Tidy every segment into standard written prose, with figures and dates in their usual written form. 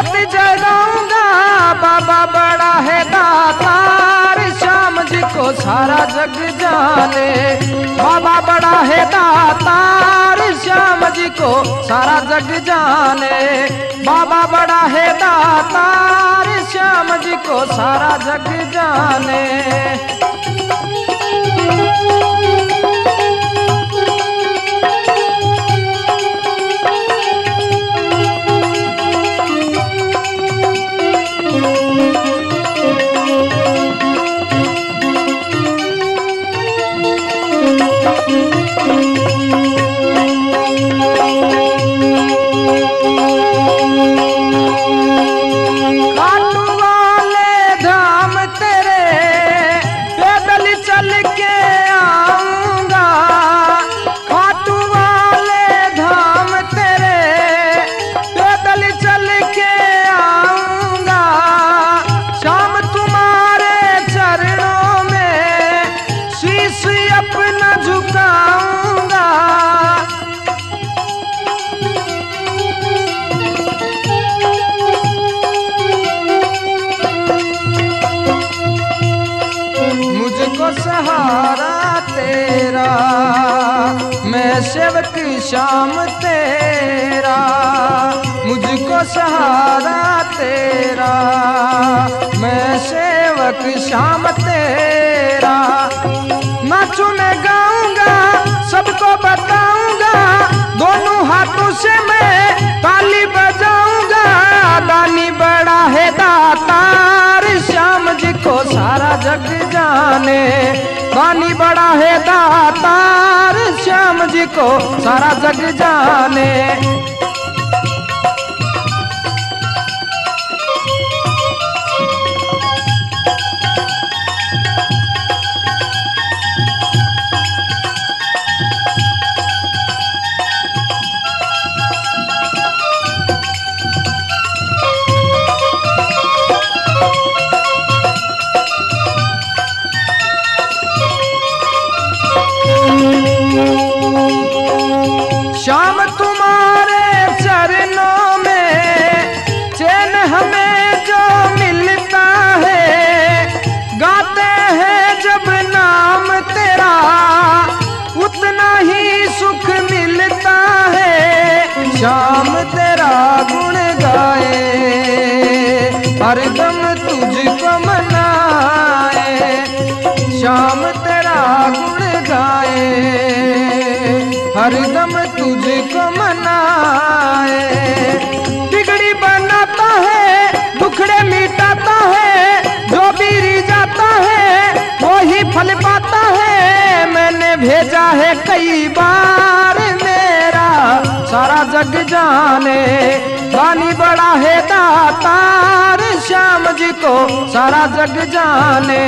जोत जगाऊंगा बाबा बड़ा है दातार, श्याम जी को सारा जग जाने। बाबा बड़ा है दातार, श्याम जी को सारा जग जाने। बाबा बड़ा है दातार, श्याम जी को सारा जग जाने। सहारा तेरा मैं सेवक श्याम तेरा, मुझको सहारा तेरा मैं सेवक श्याम तेरा। नाचूं मैं गाऊंगा सबको बताऊंगा, दोनों हाथों से मैं ताली बजाऊंगा। दानी बड़ा है दातार, श्याम जी को सारा जग जाने। दानी बड़ा है दातार, श्याम जी को सारा जग जाने। श्याम तुम्हारे चरणों में चैन हमें जो मिलता है, गाते हैं जब नाम तेरा उतना ही सुख मिलता है। श्याम तेरा गुण गाए हरदम तुझको मनाए, श्याम तेरा गुण गाए हरदम तुझको मनाए। बिगड़ी बनाता है दुखड़े मिटाता है, जो भी रिझाता है वो ही फल पाता है। मैंने भेजा है कई बार मेरा सारा जग जाने। दानी बड़ा है दातार, श्याम जी को सारा जग जाने।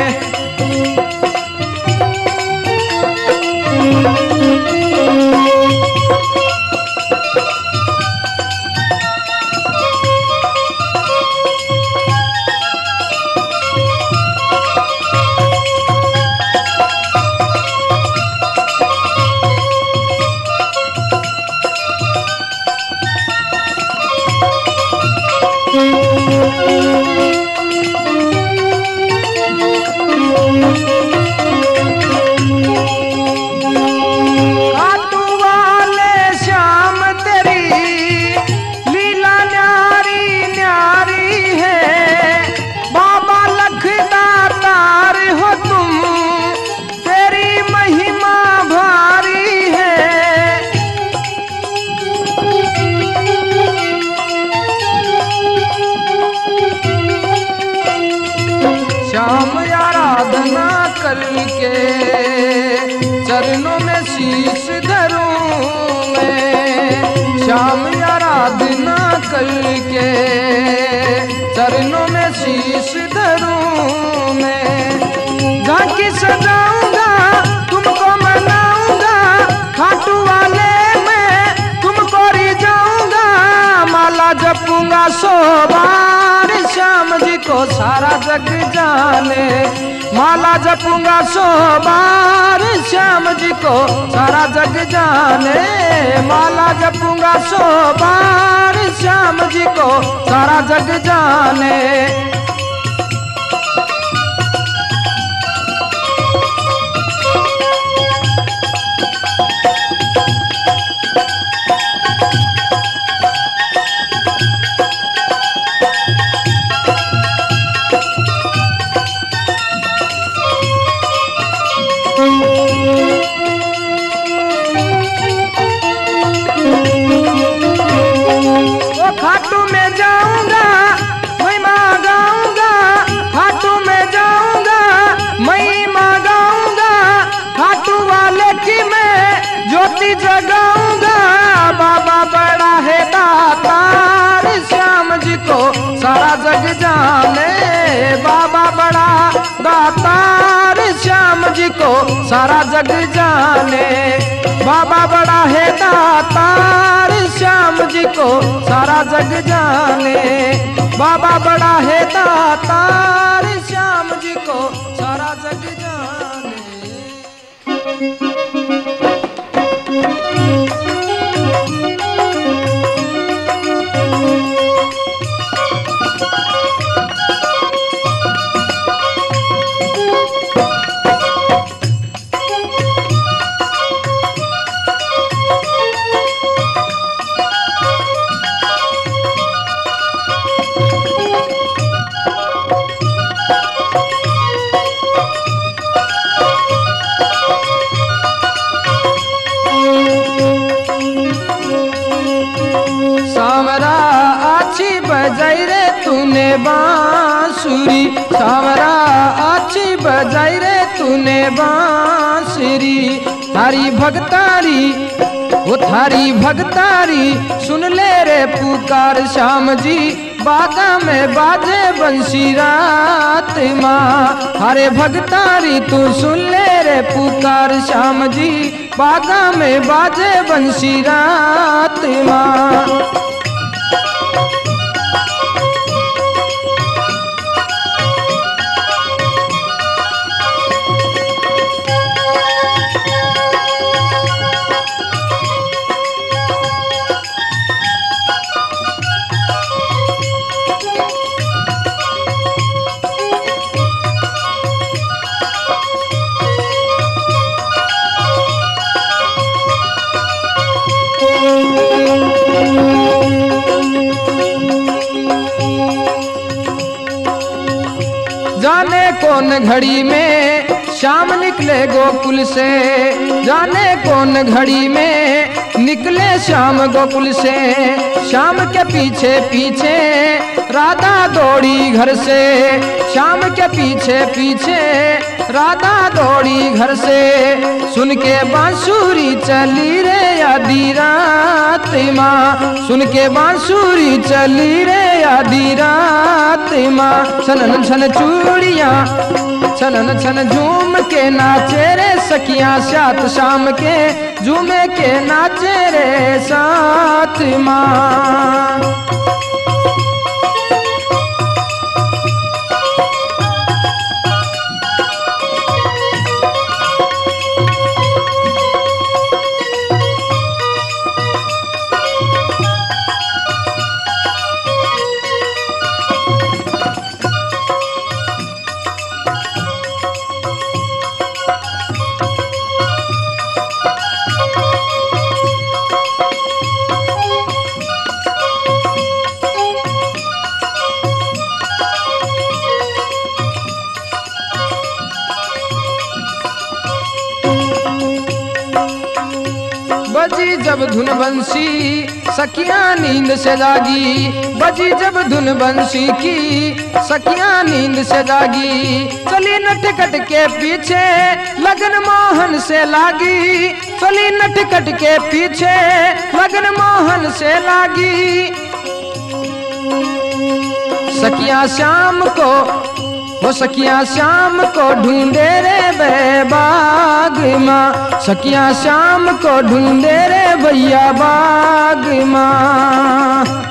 श्याम आराधना करके चरणों में शीश धरूं मैं। श्याम आराधना करके चरणों में शीश धरूं मैं। झांकी सजाऊंगा तुमको मनाऊंगा, खाटू वाले मैं तुमको रिझाऊंगा। माला जपूंगा 100 बार, श्याम जी को सारा जग जाने। माला जपूंगा 100 बार, श्याम जी को सारा जग जाने। माला जपूंगा 100 बार, श्याम जी को सारा जग जाने। खाटू में जाऊंगा मैं माँ गाऊंगा, खाटू में जाऊंगा मैं माँ गाऊंगा, खाटू वाले की मैं ज्योति जगाऊंगा। बाबा बड़ा है दातार, श्याम जी को सारा जग जाने। बाबा बड़ा दातार, श्याम जी को सारा जग जाने। बाबा बड़ा है दातार, श्याम जी को सारा जग जाने। बाबा बड़ा है दातार, श्याम जी को सारा जग जाने। सांवरा अच्छी बजाई रे तूने बांसुरी, सांवरा अच्छी बजाई रे तूने बांसुरी। थारी भगतारी वो थारी भगतारी सुन ले रे पुकार श्याम जी, बागा में बाजे बंसी रात माँ। हरे भगतारी तू सुन ले रे पुकार श्याम जी, बागा में बाजे बंसी रात माँ। जाने कौन घड़ी में शाम निकले गोकुल से, जाने कौन घड़ी में निकले श्याम गोकुल से। श्याम के पीछे पीछे राधा दौड़ी घर से, श्याम के पीछे पीछे राधा दौड़ी घर से। सुन के बांसुरी चली रे आधी रात माँ, सुन के बांसुरी चली रे आधी रात माँ। छनन छन चूड़ियाँ छनन छन झूम के नाचे रे सखियाँ, सात शाम के झूमे के नाचे रे साथ माँ। बजी जब धुन बंसी सखियां नींद से जागी, बजी जब धुन बंसी की सखियां नींद से जागी। चली नटखट के पीछे लगन मोहन से लागी, चली नटखट के पीछे लगन मोहन से लागी। सखियां शाम को वो सखियां शाम को ढूंढे रे बाग माँ, सखियां शाम को ढूंढे रे भैया बाग माँ।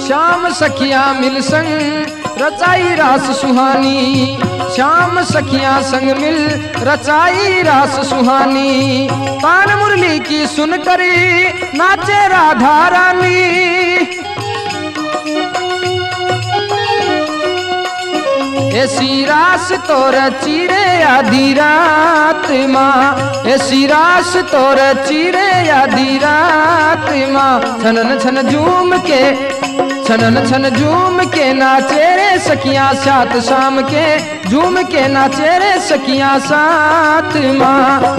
श्याम सखिया मिल संग रचाई रास सुहानी, श्याम सखिया संग मिल रचाई रास सुहानी। तान मुरली की सुन करी नाचे राधा रानी, ऐसी रास तोर चीरे आधी रात माँ, ऐसी रास तोर चीरे आधी रात माँ। छनन छन झूम के, छनन छन झूम के नाचे रे सखियाँ सात शाम के, झूम के नाचे रे सखियाँ साथ माँ।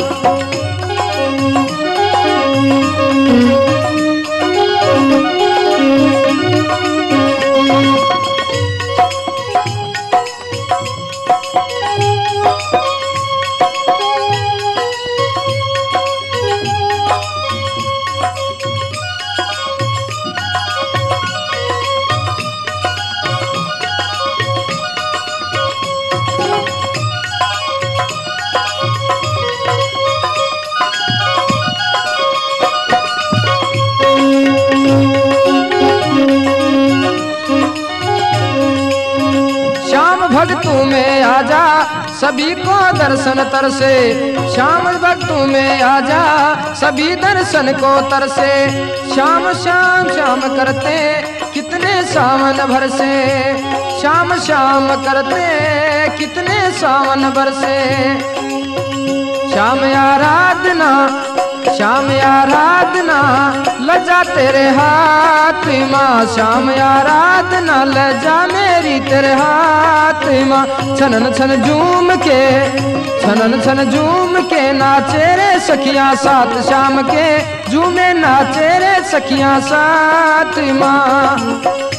भक्तों में आजा सभी को दर्शन तरसे, श्याम भक्तों में आजा सभी दर्शन को तरसे। श्याम श्याम श्याम करते कितने सावन भरसे, श्याम श्याम करते कितने सावन बरसे। श्याम आराधना, श्याम आराधना लजा तेरे हाथ माँ, श्याम आराधना लजा मेरी तेरे हाथ माँ। छनन छन झूम के, छनन छन झूम के नाचे रे सखियाँ साथ शाम के, झूमे नाचे रे सखियाँ साथ माँ।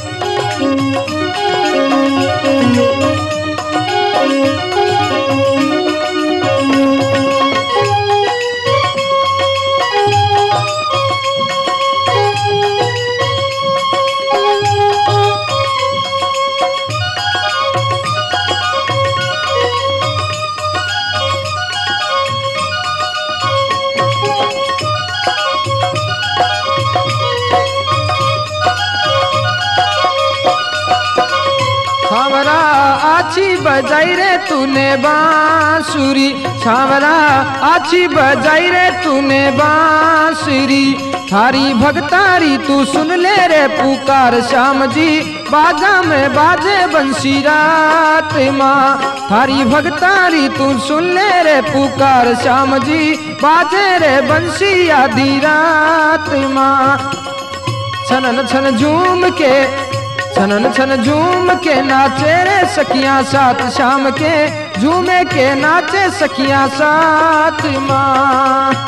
आछी बजाई रे तूने बांसुरी, छावरा आछी बजाई रे तूने बांसुरी। थारी भगतारी तू सुन ले रे पुकार श्याम जी, बाजा में बाजे बंसी रात माँ। थारी भगतारी तू सुन ले रे पुकार श्याम जी, बाजे रे बंसी आधी रात माँ। छनन छन झूम के, छनन छन झूम के नाचे रे सखियाँ साथ शाम के, झूमे के नाचे सखियाँ साथ माँ।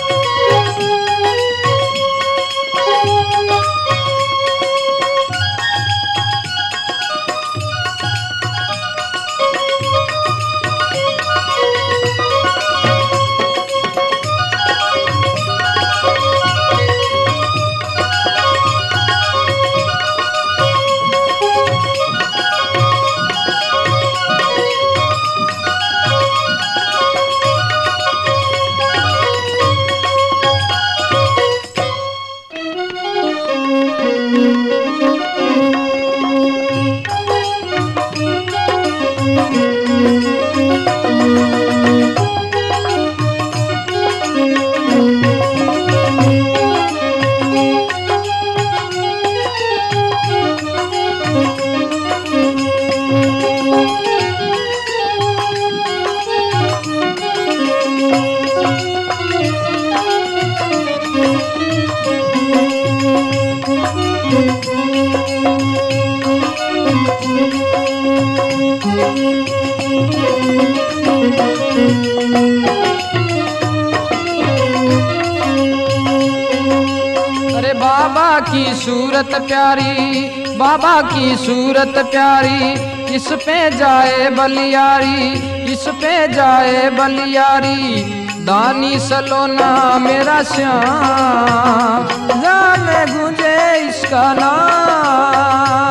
अरे बाबा की सूरत प्यारी, बाबा की सूरत प्यारी, किस पे जाए बलियारी, किस पे जाए बलियारी। दानी सलोना मेरा श्याम, जाने गूंजे इसका नाम।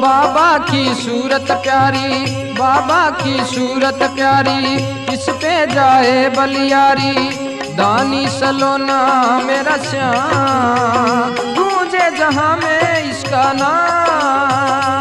बाबा की सूरत प्यारी, बाबा की सूरत प्यारी, इस पे जाए बलियारी। दानी सलोना मेरा श्याम, गूंजे जहां में इसका नाम।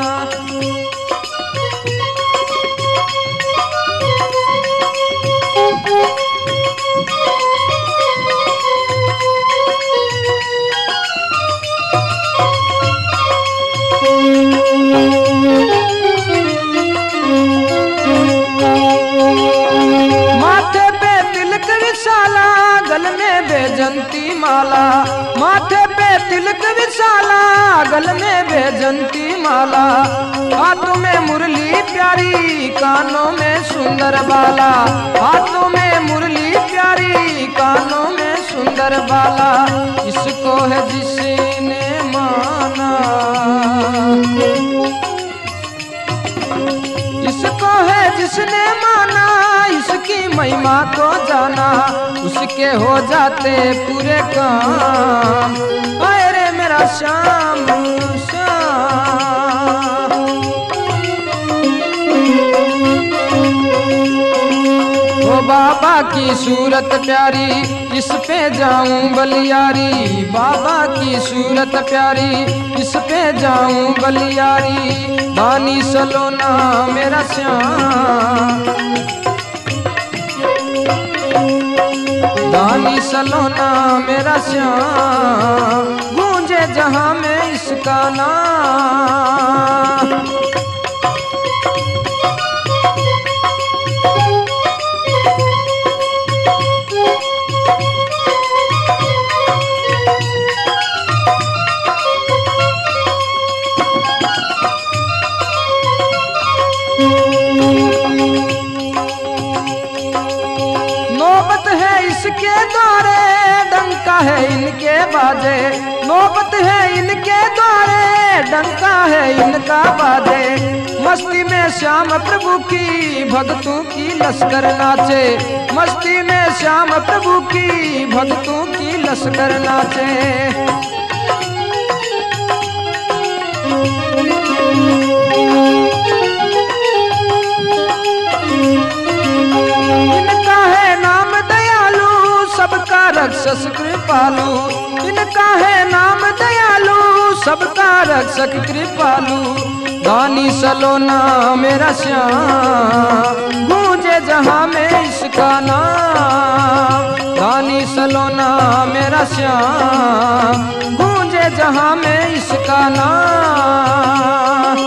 माथे पे तिलक विशाला, गल में बेजंती माला। माथे पे तिलक विशाला, गल में बेजंती माला। हाथों में मुरली प्यारी, कानों में सुंदर बाला। हाथों में मुरली प्यारी, कानों में सुंदर बाला। इसको है जिसने माना, इसको है जिसने माना, इसकी महिमा को जाना, उसके हो जाते पूरे काम। आए रे मेरा श्याम श्याम। ओ बाबा की सूरत प्यारी, इस पे जाऊं बलियारी। बाबा की सूरत प्यारी, इस पे जाऊं बलियारी। दानी सलोना मेरा श्याम, दानी सलोना मेरा श्याम, गूंजे जहां में इसका नाम। नौबत है इसके द्वारे, डंका है इनके बाजे। नौबत है इनके द्वारे, डंका है इनका बाजे। मस्ती में श्याम प्रभु की, भक्तों की लश्कर नाचे। मस्ती में श्याम प्रभु की, भक्तों की लश्कर नाचे। इनका है नाम दयालु, सबका रक्षक कृपालु। इनका है नाम दयालु, सबका रक्षक कृपालु। दानी सलोना मेरा श्याम, गूंजे जहां में इसका नाम। दानी सलोना मेरा श्याम, गूंजे जहां में इसका नाम।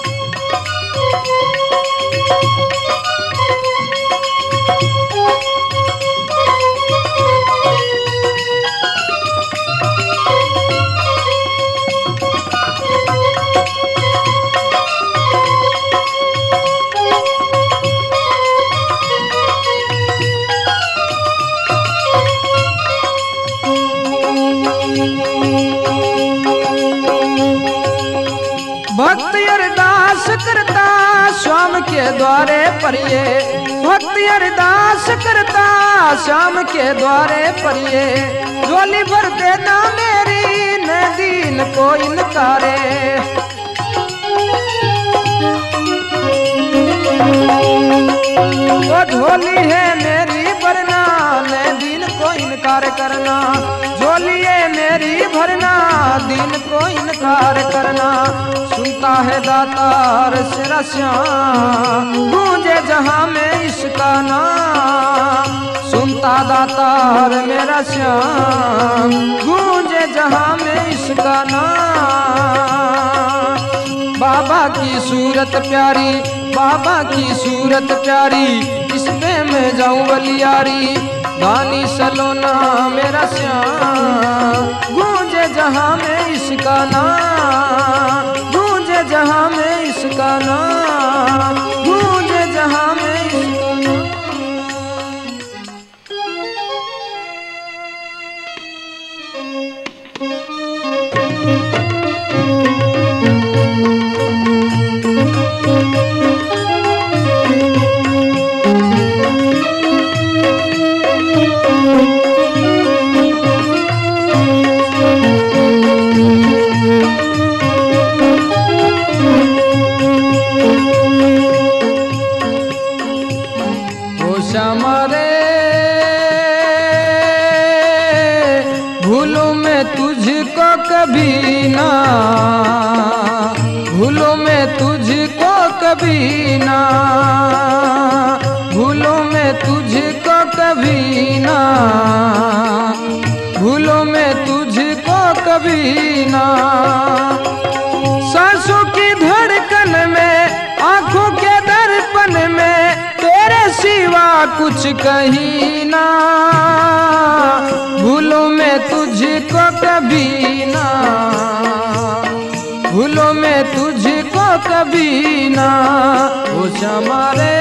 भक्त अरदास करता श्याम के द्वारे परिये। भक्त अरदास करता श्याम के द्वारे परिये। झोली भर देना मेरी, न दीन को इनकारे। वो झोली है मेरी भरना, न दीन को इनकार करना। झोली है मेरी भरना, दीन को इनकार करना। सुनता है दातार सिरा श्याम, गूंजे जहां में इसका नाम। सुनता दातार मेरा श्याम, गूंजे जहां में इसका नाम। बाबा की सूरत प्यारी, बाबा की सूरत प्यारी, इस पे मैं जाऊं बलियारी। दानी सलोना मेरा श्याम, गूंजे जहां में इसका नाम। गूंजे जहां में इसका नाम, गूंजे जहां में इसका नाम। ना, भूलूं मैं तुझको कभी ना, भूलूं मैं तुझको कभी ना, भूलूं मैं तुझको कभी ना। सांसों की धड़कन में, आंखों के दर्पण में, तेरे सिवा कुछ कहीं ना, भूलूं मैं तुझको कभी ना, भूलूं मैं तुझको कभी ना। ओ श्यामा रे,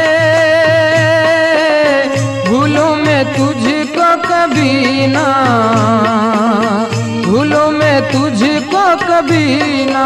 भूलूं मैं तुझको कभी ना, भूलूं मैं तुझको कभी ना।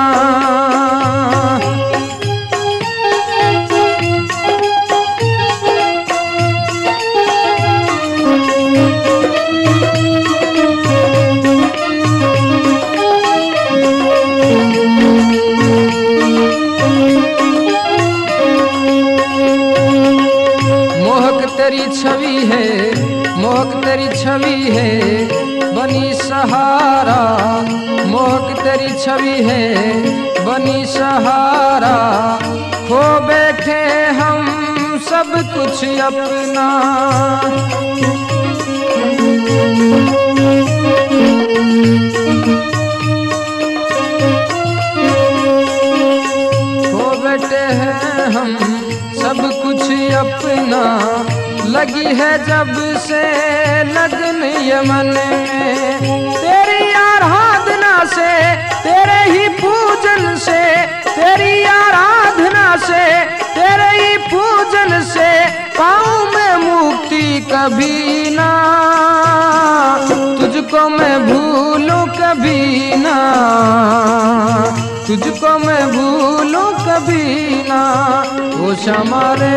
तेरी छवि है, मोहक तेरी छवि है, बनी सहारा, मोहक तेरी छवि है, बनी सहारा। खो बैठे हम सब कुछ अपना, खो बैठे हैं हम सब कुछ अपना। लगी है जब से लगन ये मन में, तेरी आराधना से, तेरे ही पूजन से, तेरी आराधना से, तेरे ही पूजन से पाऊं मैं मुक्ति कभी ना, तुझको मैं भूलूं कभी ना, तुझको मैं भूलूं कभी ना। ओ श्यामा रे,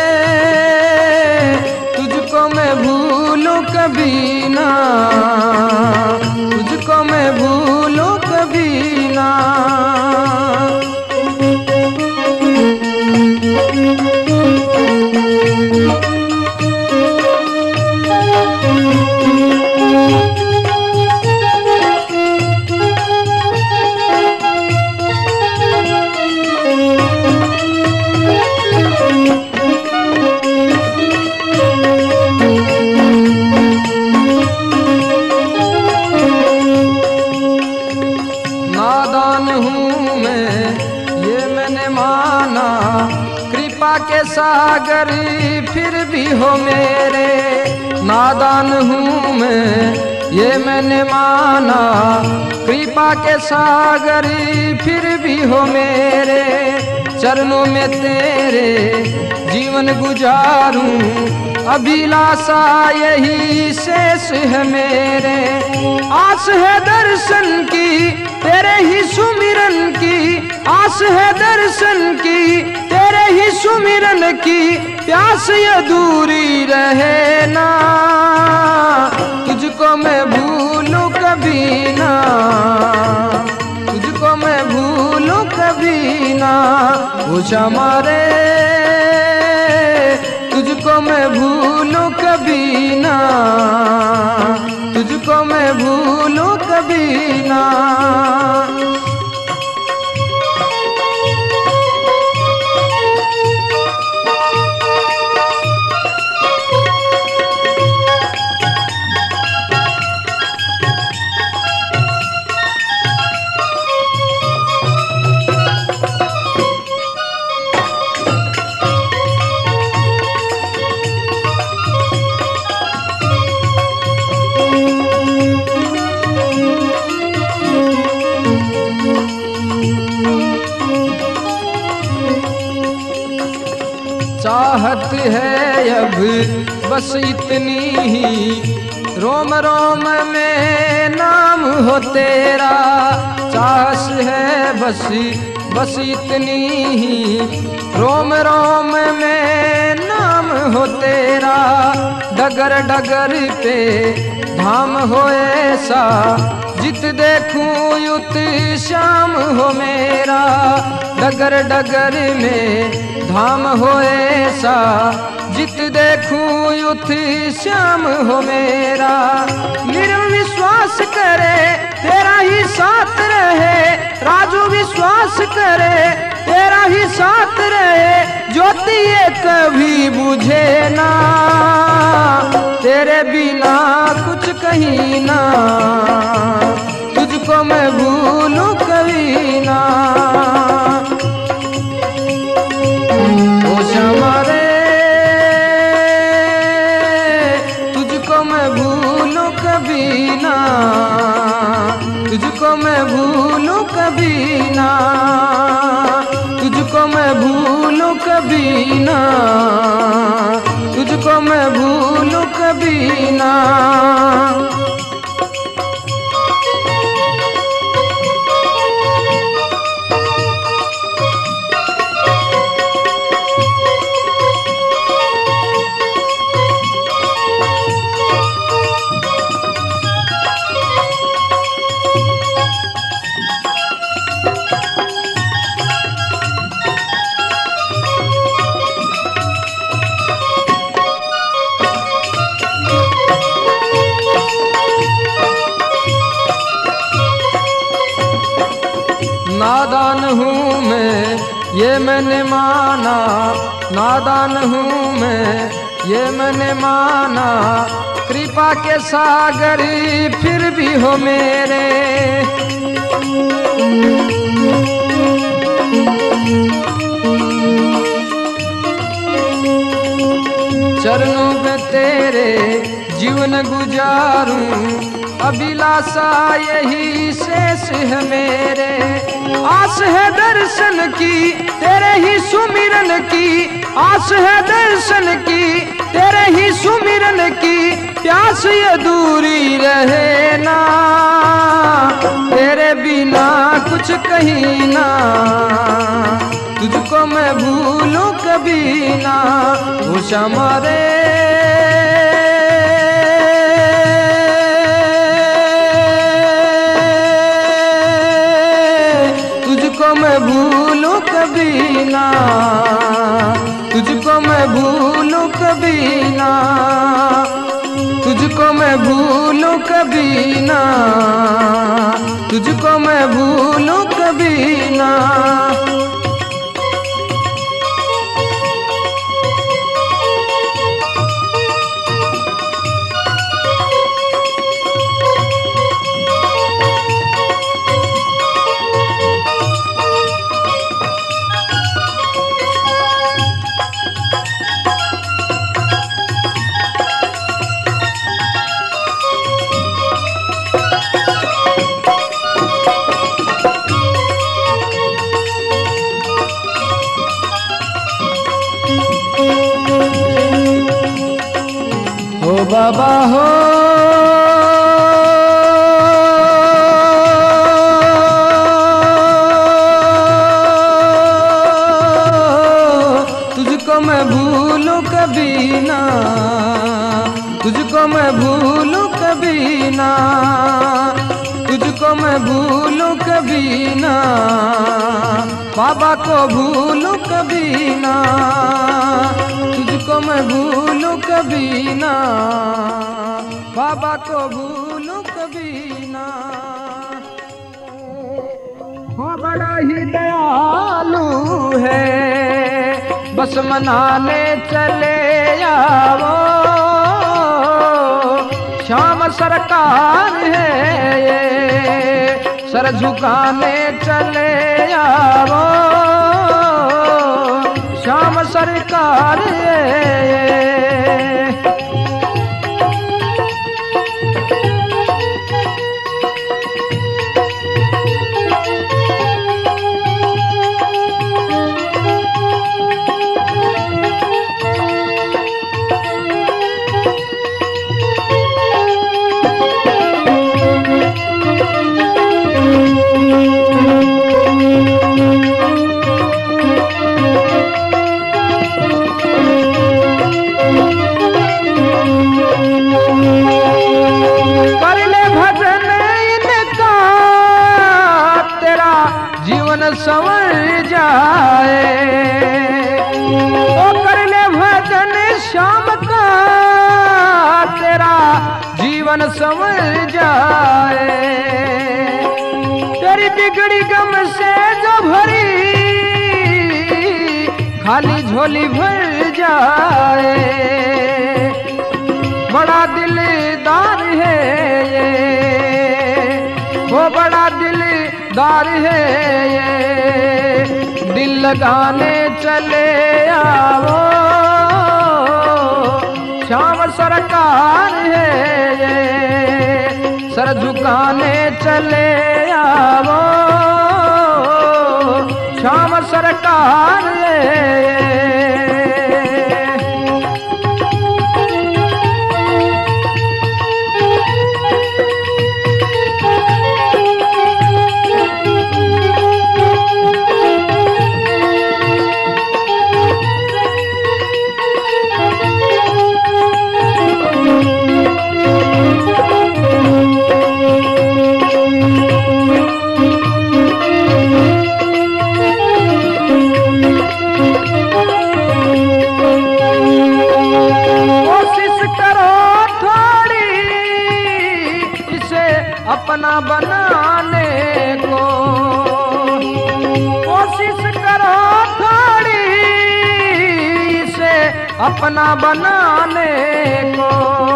तुझको मैं भूलूं कभी ना, तुझको मैं भूलूं कभी ना। नादान हूँ मैं ये मैंने माना, कृपा के सागर फिर भी हो मेरे। नादान हूँ मैं ये मैंने माना, कृपा के सागर फिर भी हो मेरे। चरणों में तेरे जीवन गुजारूं, अभिलाषा यही शेष है मेरे। आस है दर्शन की, तेरे ही सुमिरन की, आस है दर्शन की, तेरे ही सुमिरन की। प्यास अधूरी रहे ना, तुझको मैं भूलूं कभी ना, तुझको मैं भूलूं कभी ना। ओ श्यामा रे, तुझको मैं भूलूं कभी ना, तुझको मैं भूलूं कभी ना। चाहत है अब बस इतनी ही, रोम रोम में नाम हो तेरा। चाहत है बस इतनी ही, रोम रोम में नाम हो तेरा। डगर डगर पे धाम हो ऐसा, जित देखूं युत श्याम हो मेरा। डगर डगर में धाम हो ऐसा, जित देखूं युति श्याम हो मेरा। निर्विश्वास करे तेरा ही साथ रहे, राजू विश्वास करे तेरा ही साथ रहे। ज्योति ये कभी बुझे ना, तेरे बिना कुछ कहीं ना, तुझको मैं भूलूं कभी ना। ओ श्यामा रे तुझको मैं भूलूं कभी ना, तुझको मैं भूलूं कभी ना, तुझको मैं भूलूं कभी ना, तुझको मैं भूलूं कभी ना। नादान हूँ मैं ये मैंने माना, नादान हूँ मैं ये मैंने माना। कृपा के सागर फिर भी हो मेरे, चरणों में तेरे जीवन गुजारूं। अभिलाषा यही शेष है मेरे, आस है दर्शन की तेरे ही सुमिरन की, आस है दर्शन की तेरे ही सुमिरन की। प्यास ये दूरी रहे ना, तेरे बिना कुछ कहीं ना, तुझको मैं भूलूं कभी ना। ओ श्यामा रे तुझको मैं भूलूं कभी ना, तुझको मैं भूलूं कभी ना, तुझको मैं भूलूं कभी ना, तुझको मैं भूलूं कभी ना। बाबा हो तुझको मैं भूलूं कभी ना, तुझको मैं भूलूं कभी ना, तुझको मैं भूलूं कभी ना। बाबा को भूलूं कभी ना, तुझको मैं भूलूं कभी ना, बाबा को भूलूं कभी ना। हो बड़ा ही दयालु है, बस मनाने चले आओ। श्याम सरकार है ये, सर झुकाने चले आओ। श्याम सरकार है ये। संवर जाए, ओ कर ले भजन तेरा जीवन संवर जाए। तेरी बिगड़ी गम से जो भरी खाली झोली भर जाए। बड़ा दिलदार है ये, वो बड़ा दिलदार है ये, दिल लगाने चले आओ श्याम सरकार है ये, सर झुकाने चले आओ श्याम सरकार है। अपना बनाने को कोशिश करो थोड़ी से अपना बनाने को।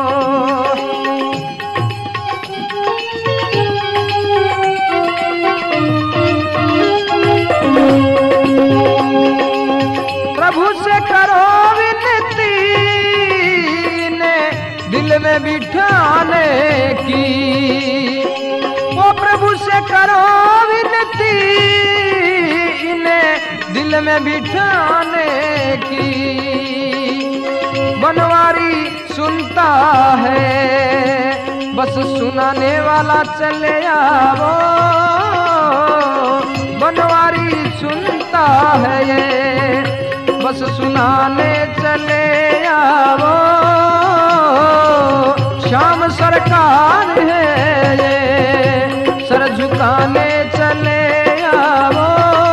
प्रभु से करो विनती ने दिल में बिठाने की, प्रभु से करो विनती इन्हें दिल में बिठाने की। बनवारी सुनता है बस सुनाने वाला चले आओ। बनवारी सुनता है ये बस सुनाने चले आओ श्याम सरकार है ये, सर झुकाने चले आओ।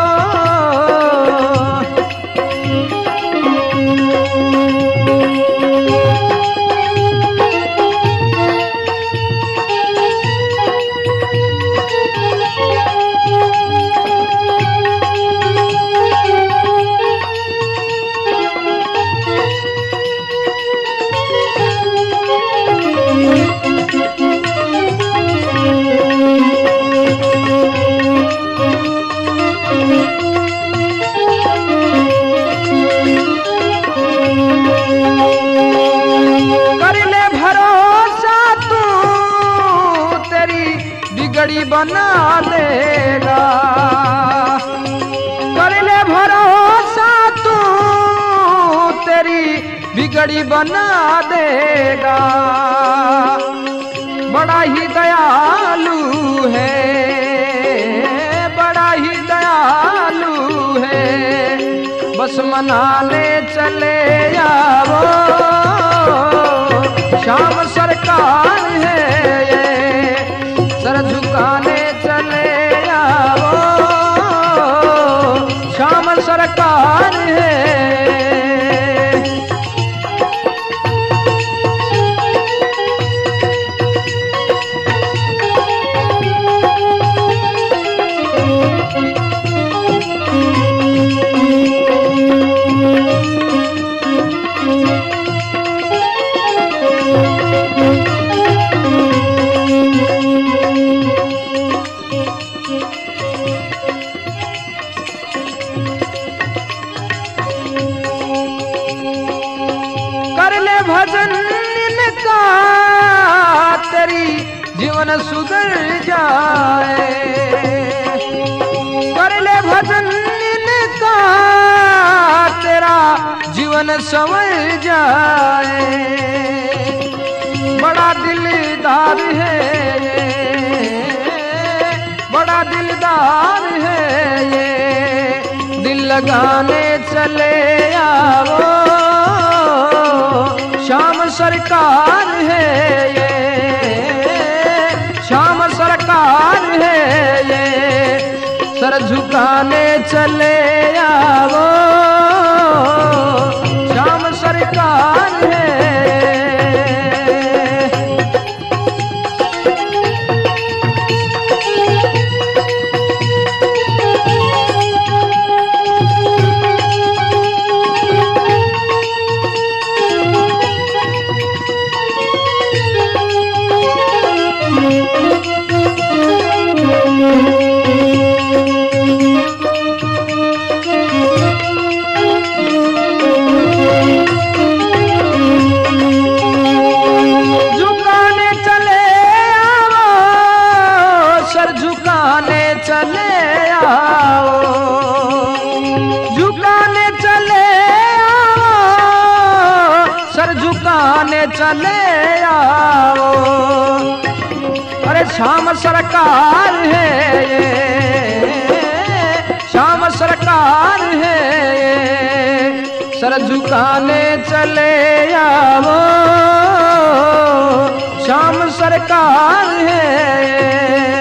बिगड़ी बना देगा, कर ले भरोसा तू तेरी बिगड़ी बना देगा। बड़ा ही दयालु है, बड़ा ही दयालु है, बस मनाने चले आओ श्याम सरकार है ये, सर झुकाने चले आओ श्याम सरकार है। भजन इनका तेरी जीवन सुधर जाए, कर ले भजन इनका तेरा जीवन संवर जाए। बड़ा दिलदार है ये, बड़ा दिलदार है ये, दिल लगाने चले आओ श्याम सरकार है ये, श्याम सरकार है ये, सर झुकाने चले आओ श्याम सरकार है। झुकाने चले आओ। अरे श्याम सरकार है ये, श्याम सरकार है ये, सर झुकाने चले आओ। श्याम सरकार है ये।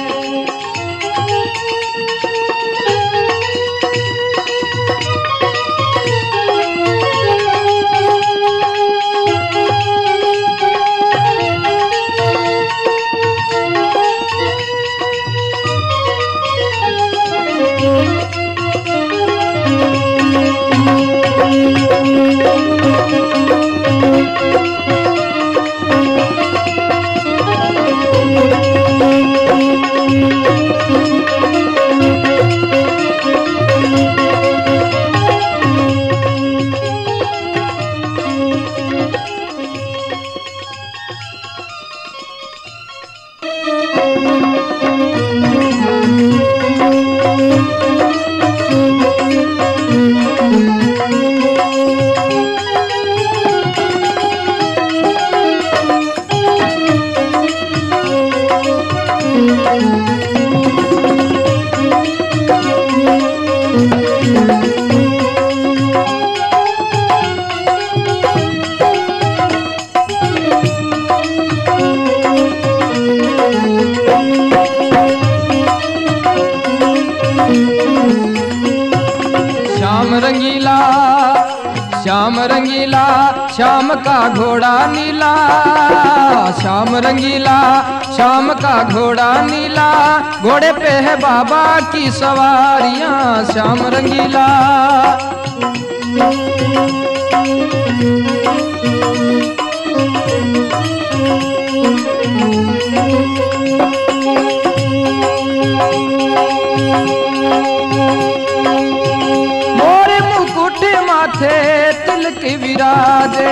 श्याम रंगीला श्याम का घोड़ा नीला, श्याम रंगीला श्याम का घोड़ा नीला, घोड़े पे है बाबा की सवारियां। श्याम रंगीला माथे तिलक विराजे,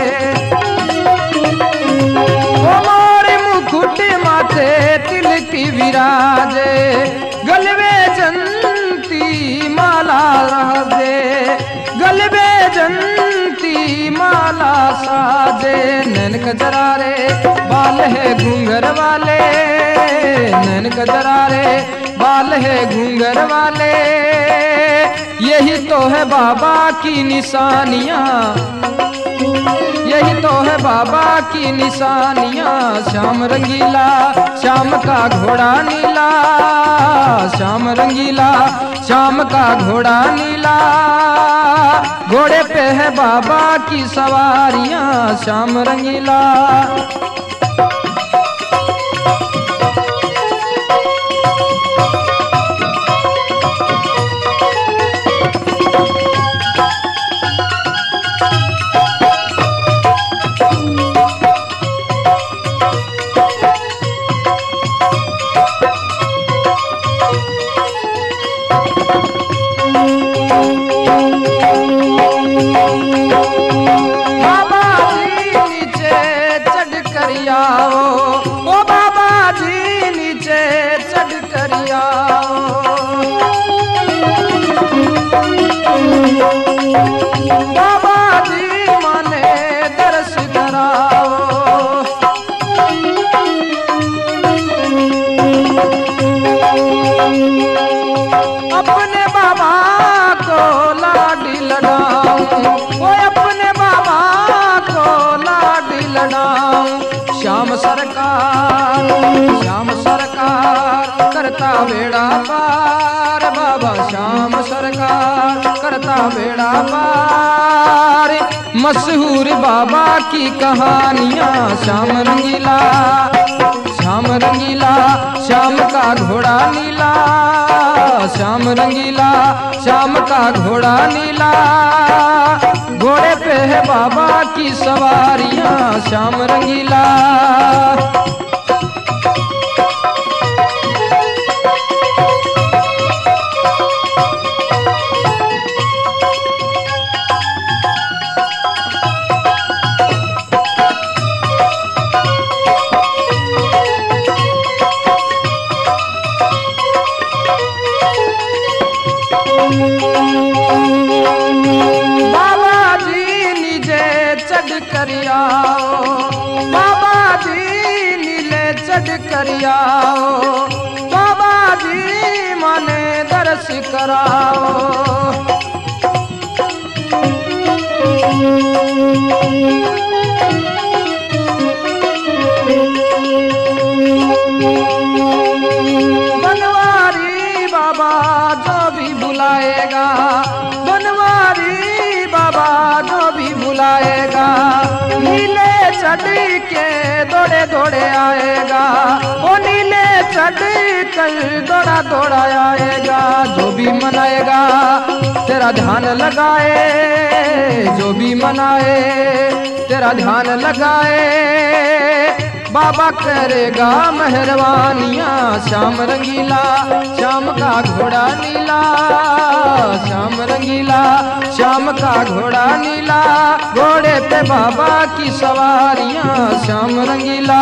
ओ मोरे मुकुट माथे तिलक विराजे, गलबे जंती माला राजे, गलबे जंती माला साजे। नैन कजरारे बाल है घूंघर वाले, नैन कजरारे बाल है घूंघर वाले, यही तो है बाबा की निशानियाँ, यही तो है बाबा की निशानियाँ। श्याम रंगीला श्याम का घोड़ा नीला, श्याम रंगीला श्याम का घोड़ा नीला, घोड़े पे है बाबा की सवारियाँ। श्याम रंगीला बाबा जी माने दर्श कराओ, अपने बाबा को लाडी लड़ाऊं, वो अपने बाबा को लाडी लड़ाऊं। श्याम सरकार करता बेड़ा पार, बाबा श्याम सरकार करता बेड़ा पार। मशहूर बाबा की कहानियाँ। श्याम रंगीला श्याम का घोड़ा नीला, श्याम रंगीला श्याम का घोड़ा नीला, घोड़े पे है बाबा की सवारियाँ। श्याम रंगीला बाबा जी नीचे चढ़ कर आओ, करियाओ, बाबा जी मने दर्श कराओ। बनवारी बाबा जो भी बुलाएगा, बनवारी बाबा जो भी बुलाएगा, नीले चढ़ के दौड़े दौड़े आएगा, वो नीले चढ़ कर दौड़ा दौड़ा आएगा। जो भी मनाएगा तेरा ध्यान लगाए, जो भी मनाए तेरा ध्यान लगाए, बाबा करेगा मेहरबानियाँ। श्याम रंगीला श्याम का घोड़ा नीला, श्याम रंगीला श्याम का घोड़ा नीला, घोड़े पे बाबा की सवारियाँ। श्याम रंगीला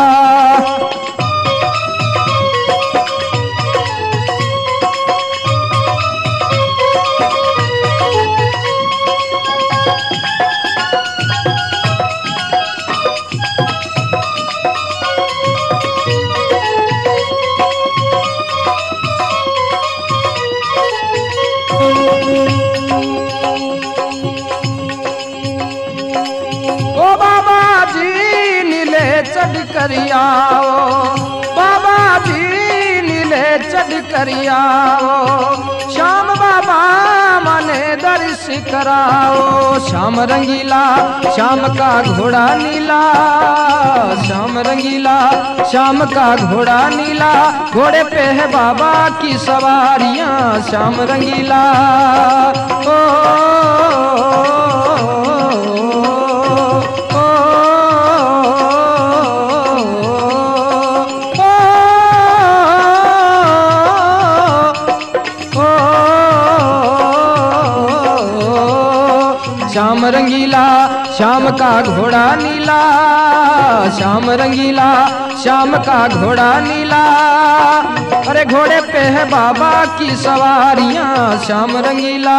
करियाओ, बाबा जी नीले चढ़ करियाओ, श्याम बाबा मने दर्श कराओ। श्याम रंगीला श्याम का घोड़ा नीला, श्याम रंगीला श्याम का घोड़ा नीला, घोड़े पे है बाबा की सवारियाँ। श्याम रंगीला श्याम रंगीला श्याम का घोड़ा नीला, श्याम रंगीला श्याम का घोड़ा नीला, अरे घोड़े पे है बाबा की सवारियाँ। श्याम रंगीला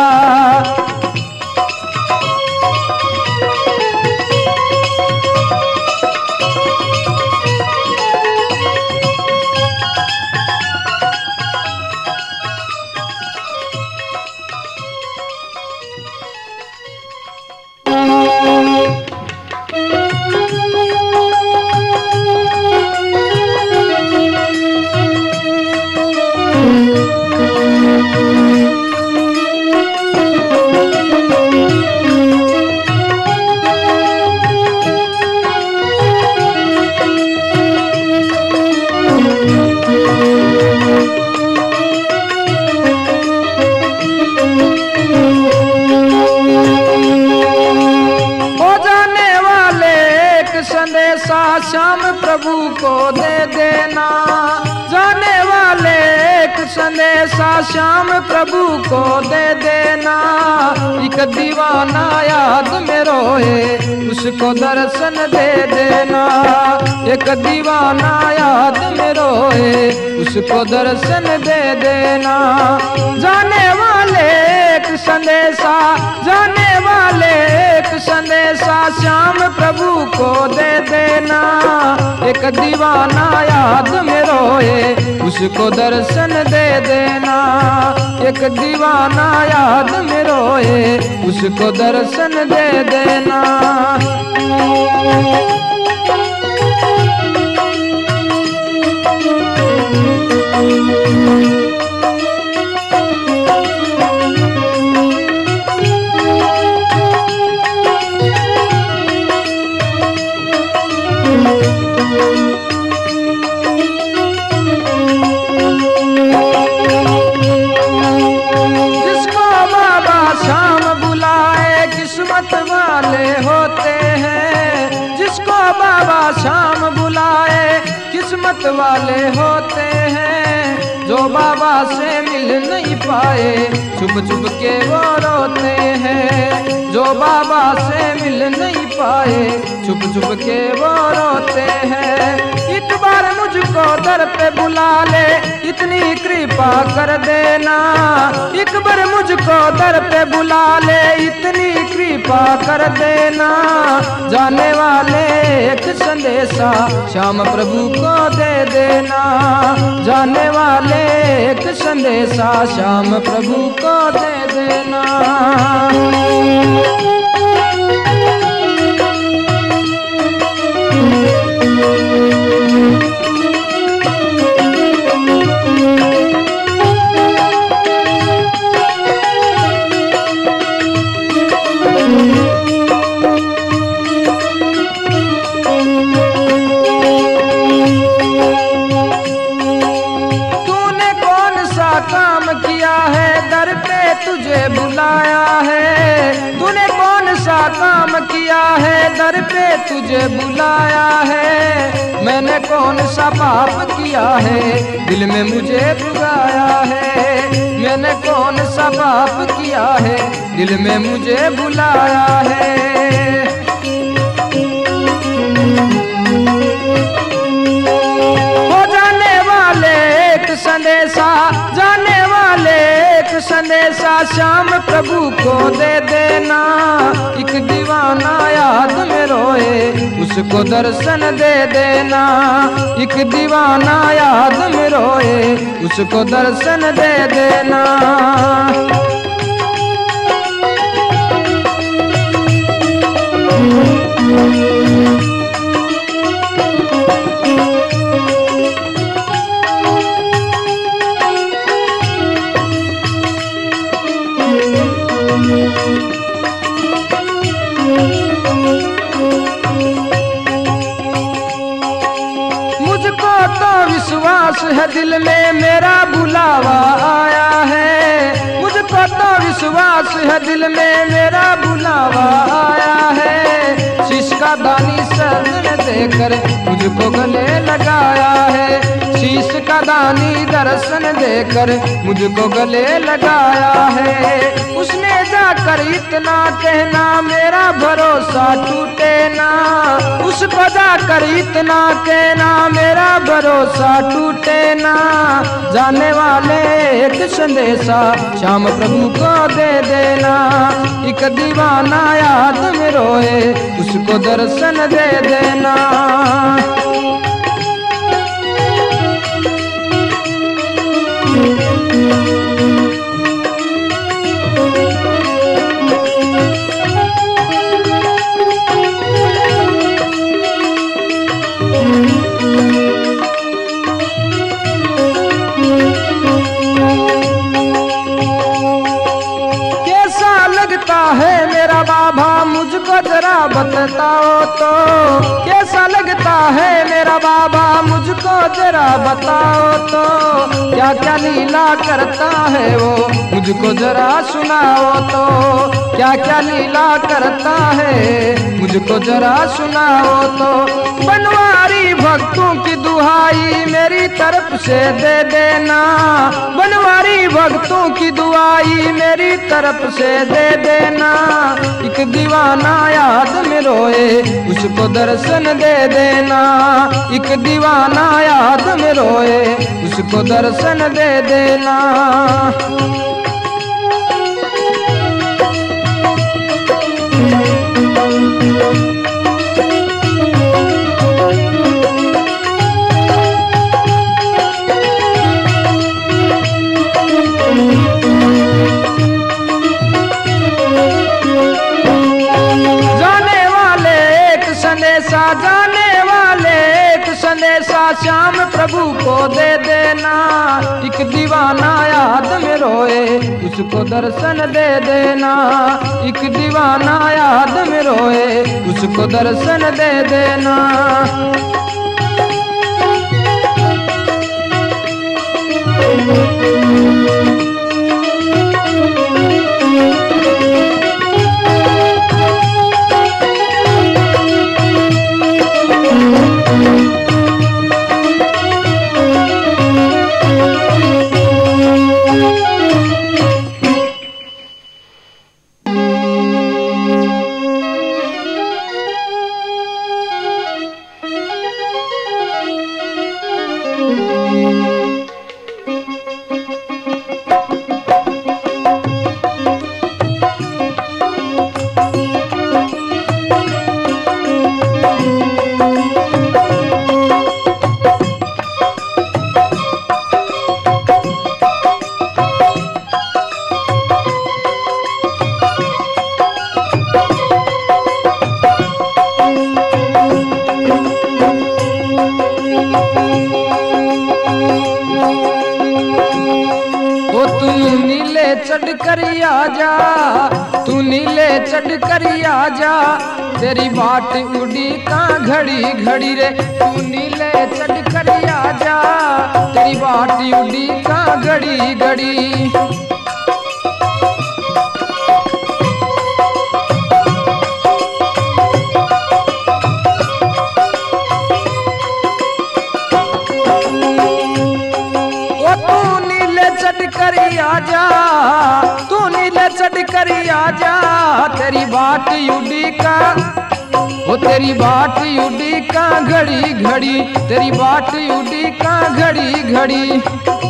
श्याम प्रभु को दे देना, जाने वाले एक संदेशा श्याम प्रभु को दे देना। एक दीवाना याद में रोए उसको दर्शन दे देना, एक दीवाना याद में रोए उसको दर्शन दे देना। जाने वाले एक संदेशा, जाने वाले एक संदेशा श्याम प्रभु को दे देना। एक दीवाना याद में रोए उसको दर्शन दे देना, एक दीवाना याद में रोए उसको दर्शन दे देना। वाले होते हैं, जिसको बाबा श्याम बुलाए किस्मत वाले होते हैं। जो बाबा से मिल नहीं पाए छुप छुप के वो रोते हैं, जो बाबा से मिल नहीं पाए छुप छुप के वो रोते हैं। एक बार मुझको दर पे बुला ले, इतनी कृपा कर देना। एक बार मुझको दर पे बुला ले, इतनी कृपा कर देना। जाने वाले एक संदेशा श्याम प्रभु को दे देना। जाने वाले एक संदेशा श्याम प्रभु को दे देना। तुझे बुलाया है, तूने कौन सा काम किया है, दर पे तुझे बुलाया है। मैंने कौन सा पाप किया है, दिल में मुझे बुलाया है। मैंने कौन सा पाप किया है, दिल में मुझे बुलाया है। हो जाने वाले एक संदेशा, जाने वाले एक संदेशा श्याम प्रभु को दे देना। एक दीवाना याद में रोए, उसको दर्शन दे देना। एक दीवाना याद में रोए, उसको दर्शन दे देना। मुझको तो विश्वास है दिल में मेरा बुलावा आया है। मुझको तो विश्वास है दिल में मेरा बुलावा आया है। शीश का दानी सर में देकर मुझको गले लगाया है। शीश का दानी दर्शन देकर मुझको गले लगाया है। उसने जाकर इतना कहना मेरा भरोसा टूटे ना। उसको जाकर इतना कहना मेरा भरोसा टूटे ना। जाने वाले एक संदेशा श्याम प्रभु को दे देना। एक दीवाना याद में रोए, उसको दर्शन दे देना। है मेरा बाबा मुझको जरा बताओ तो। कैसा लगता है मेरा बाबा मुझको जरा बताओ तो। क्या क्या लीला करता है वो मुझको जरा सुनाओ तो। क्या क्या लीला करता है मुझको जरा सुनाओ तो। बनवारी भक्तों की दुहाई मेरी तरफ से दे देना। बनवारी भक्तों की दुआई मेरी तरफ से दे देना। एक दीवाना याद में रोए, उसको दर्शन दे देना। एक दीवाना याद में रोए, उसको दर्शन दे देना। जाने वाले एक संदेशा श्याम प्रभु को दे देना। एक दीवाना याद में रोए, उसको दर्शन दे देना। एक दीवाना याद में रोए, उसको दर्शन दे देना। करी आजा, तू नीले चढ़ करी आजा, तेरी बाट उड़ी का घड़ी घड़ी रे, तू नीले चढ़ करी आजा, तेरी बाट उड़ी का घड़ी घड़ी। करी आजा, तू नीले चढ़ करी आजा, तेरी बाट उड़ी का, वो तेरी बाट उड़ी का घड़ी घड़ी, तेरी बाट उड़ी का घड़ी घड़ी।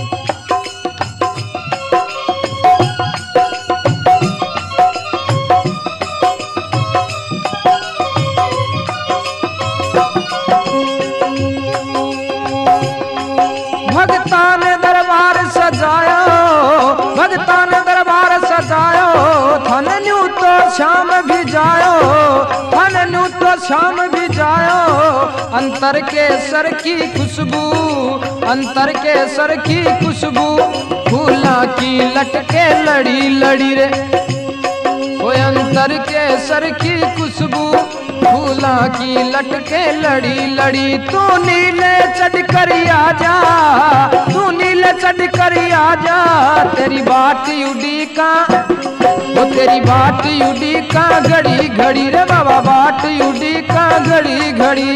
भगता ने दरबार सजायो, भगता ने दरबार सजायो, थन न्यू तो शाम भी जायो, थन न्यू तो शाम भी जायो, अंतर के सर की खुशबू, अंतर के सर की खुशबू, फूला की लटके लड़ी लड़ी रे, वो अंतर के सर की खुशबू, फूला की लटके लड़ी लड़ी। तू नीले चढ़ करी आजा, तू नीले चढ़ करी आजा, तेरी बाट उड़ी का, वो तेरी बाट उड़ी का घड़ी घड़ी रे बाबा, बाट उड़ी का घड़ी घड़ी।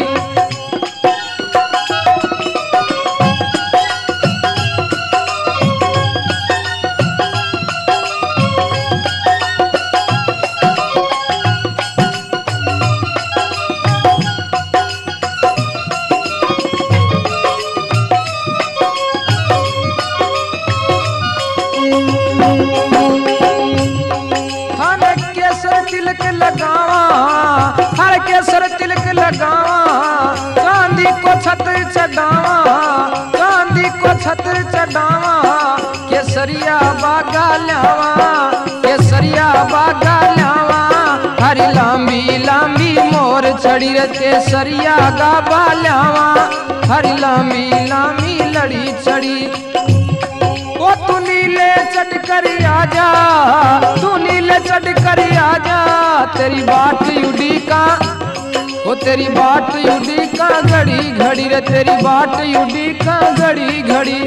तिलक लगावा, हर केसर तिलक लगावा, चांदी को छत्र चढ़ावा, चांदी को छत्र चढ़ावा, केसरिया बागा ल्यावा, केसरिया बागा ल्यावा, हरी लांबी लांबी मोर चढ़ी रे, केसरिया गाबा ल्यावा, हरी लांबी लांबी लड़ी चढ़ी। ओ तू नीले चढ़ करी आजा, तू नीले चढ़ करी आजा, तेरी बाट उड़ी का, ओ तेरी बाट उड़ी का घड़ी घड़ी रे, तेरी बाट उड़ी का घड़ी घड़ी।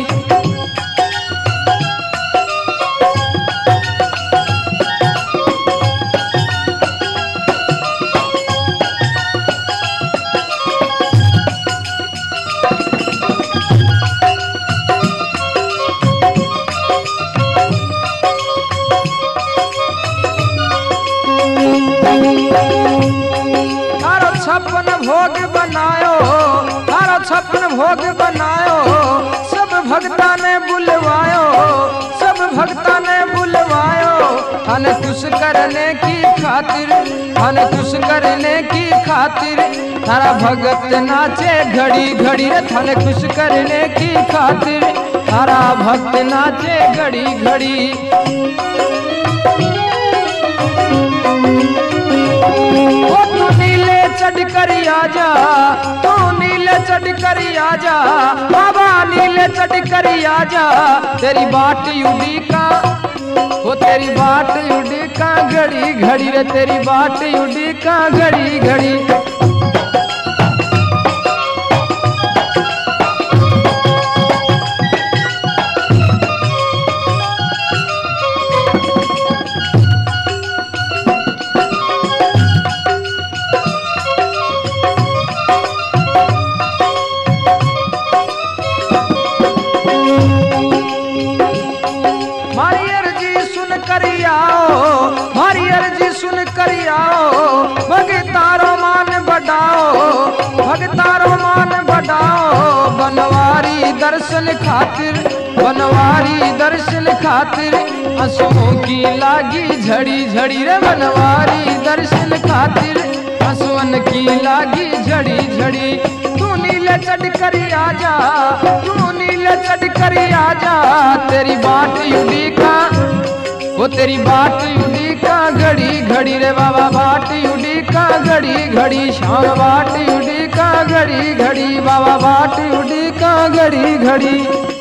छप्पन भोग बनायो, तारा छप्पन भोग बनायो, सब भक्ता ने बुलवायो, सब भक्ता ने बुलवायो, हन खुश करने की खातिर, हन खुश करने की खातिर, तारा भगत नाचे घड़ी घड़ी रे, हन खुश करने की खातिर, तारा भक्त नाचे घड़ी घड़ी। चढ़ करी आजा, तू नीले चढ़ करी आजा, बाबा नीले चढ़ करी आजा, तेरी बाट उड़ी का, वो तेरी बाट उड़ी का घड़ी घड़ी रे, तेरी बाट उड़ी का घड़ी घड़ी। हमारी अर्जी सुन कर आओ, भगतारो मान बढ़ाओ, भगतारो मान बढ़ाओ, बनवारी दर्शन खातिर, बनवारी दर्शन खातिर, आंसुओं की लागी झड़ी झड़ी रे, बनवारी दर्शन खातिर, आंसुओं की लागी झड़ी झड़ी। तू नीले चढ़ कर आजा, तू नीले चढ़ कर आजा, तेरी बाट उड़ी का, वो तेरी बाट उड़ी का घड़ी घड़ी रे बाबा, बाट उड़ी का घड़ी घड़ी, शाम बाट उड़ी का घड़ी घड़ी, बाबा बाट उड़ी का घड़ी घड़ी।